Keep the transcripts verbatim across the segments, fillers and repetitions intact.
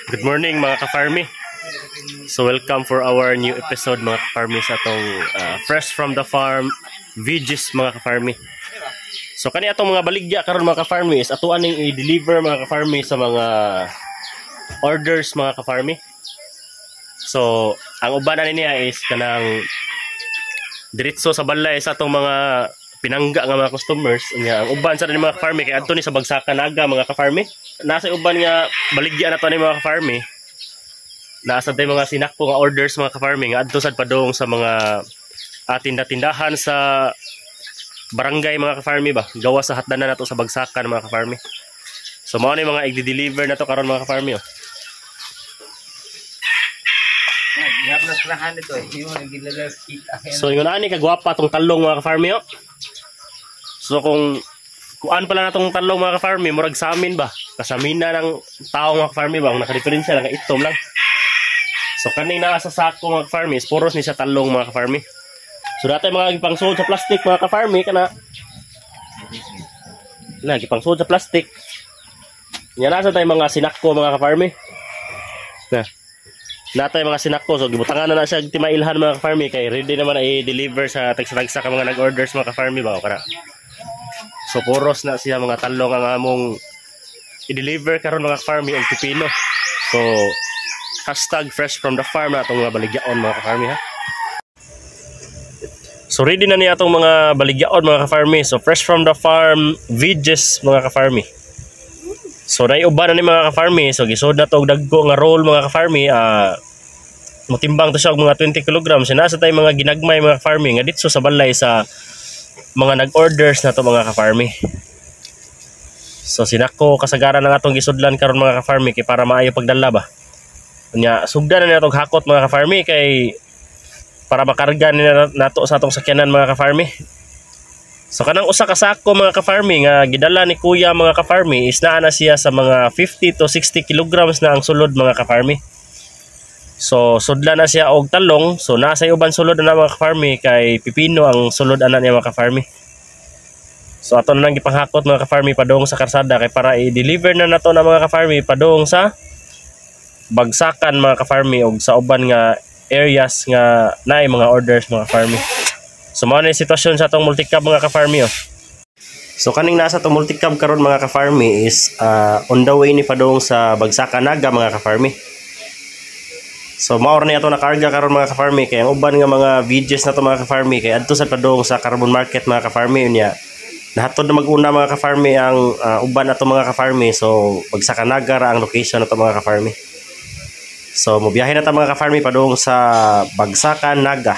Good morning mga ka-farmy. So welcome for our new episode mga ka-farmy sa atong uh, fresh from the farm veggies mga ka-farmy. So kani atong mga baligya karon mga ka-farmy is atuan ning i-deliver mga ka-farmy sa mga orders mga ka-farmy. So ang uban na niya is kanang diretso sa balay sa atong mga pinangga nga mga customers. Nga ang uban sa ni mga ka-farmy kay adto ni sa Bagsakan Naga mga ka-farmy. Nasa uban nga baligya na to ni mga ka-farmy. Nasa tay mga sinakpo nga orders mga ka-farmy nga adto sad padong sa mga uh, tinda-tindahan sa barangay mga ka-farmy ba. Gawa sa hatdanan nato sa Bagsakan mga ka-farmy. So mao ni mga i-deliver na to karon mga ka-farmy oh. So yung ani kagwapa tong talong mga ka-farmy oh. So kung kuan pala natong talong mga ka-farmy murag sa amin ba kasamina ng tao mga ka-farmy ba nakadiferensya lang itom lang. So kaning naa sa sako mga ka-farmy is puros ni sa talong mga ka-farmy. So dati mga gipangsuod sa plastic mga ka-farmy kana na gipangsuod sa plastic. Yan nasa tay mga sinakko mga ka-farmy. Na natay mga sinakko so gibutangan na na siya timailhan mga ka-farmy kay ready naman na i-deliver sa tagsa-tagsa ka mga nag-orders mga ka-farmy ba o kana. So puros na siya mga talong ang among i-deliver karon mga ka-farmy ang pipino. So hashtag fresh from the farm na itong mga baligyaon mga ka-farmy ha. So ready na niya itong mga baligyaon mga ka-farmy. So fresh from the farm veggies mga ka-farmy. So naiuban na ni mga ka-farmy. So gisod na itong dagko nga roll mga ka-farmy. Uh, mutimbang to siya mga twenty kilograms. So nasa tayo mga ginagmay mga ka-farmy nga dito sa balay sa mga nag-orders na to mga ka-farmy. So sinako kasagaran ng atong gisudlan karon mga ka-farmy kay para maayo pagdala ba. Nya sugdan na natong hakot mga ka-farmy kay para makarga ni nato sa atong sakyanan mga ka-farmy. So kanang usa ka sako mga ka-farmy nga gidala ni kuya mga ka-farmy is naa na siya sa mga fifty to sixty kilograms na ang sulod mga ka-farmy. So sudlan na siya og talong. So nasa uban sulod na mga ka-farmy kay pipino ang sulod ana niya mga ka-farmy. So ato na nang gipanghakot mga ka-farmy padung sa karsada kay para i-deliver na nato na mga ka-farmy padung sa Bagsakan mga ka-farmy og sa uban nga areas nga naay mga orders mga ka-farmy. So mao ni sitwasyon sa atong multicab mga ka-farmy oh. So kaning nasa atong multicab karon mga ka-farmy is uh, on the way ni padung sa Bagsakan Naga mga ka-farmy. So maor na ito na karga karon mga ka-farmy kay ang uban nga mga veggies na to mga ka-farmy kay adto sa padung sa Carbon Market mga ka-farmy unya. Nahatod na mag-una mga ka-farmy ang uh, uban na to mga ka-farmy. So Bagsakan Naga ra ang location na to mga ka-farmy. So mobiyahe na ta mga ka-farmy padung sa Bagsakan Naga.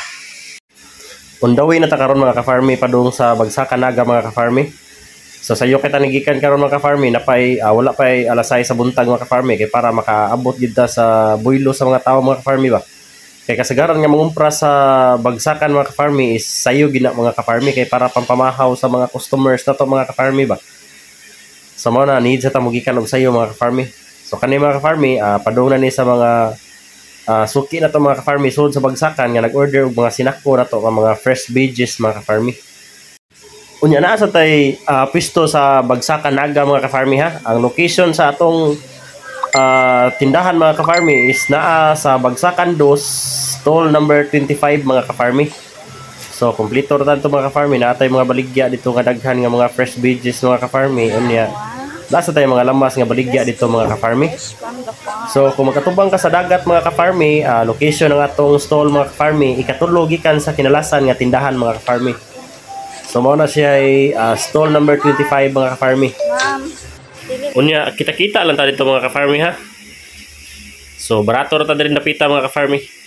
On the way na ta karon mga ka-farmy padung sa Bagsakan Naga mga ka-farmy. So sayo kita nagikan karon mga ka-farmy napay uh, wala pay alas sais sa buntag mga ka-farmy kay para makaabot gid ta sa buylo sa mga tawo mga ka-farmy ba. Kay kasagaran nga mangumpra sa Bagsakan mga ka-farmy is sayo gina mga ka-farmy kay para pampamahaw sa mga customers nato mga ka-farmy ba. So mao na need sa ta mogikan og sayo mga ka-farmy. So kani mga ka-farmy uh, padung na ni sa mga uh, suki na to mga ka-farmy sud sa Bagsakan nga nag-order og mga sinakko na to nga mga fresh veggies mga ka-farmy. Unya naa sa tay uh, pisto sa Bagsakan Naga mga ka-farmy ha. Ang location sa atong uh, tindahan mga ka-farmy is naa sa Bagsakan two, stall number twenty-five mga ka-farmy. So kompleto ra tanto mga ka-farmy natay mga baligya dito nga daghan nga mga fresh veggies mga ka-farmy. Unya nasa tayo mga lamas nga baligya dito mga ka-farmy. So kung makatubang ka sa dagat mga ka-farmy, uh, location ng atong stall mga ka-farmy, ikatulo gikan sa kinalasan nga tindahan mga ka-farmy. So mao na siya ay uh, stall number twenty-five mga ka-farmy. Unya kita-kita lang ta dito mga ka-farmy ha. So barato ra ta diri napita mga ka-farmy.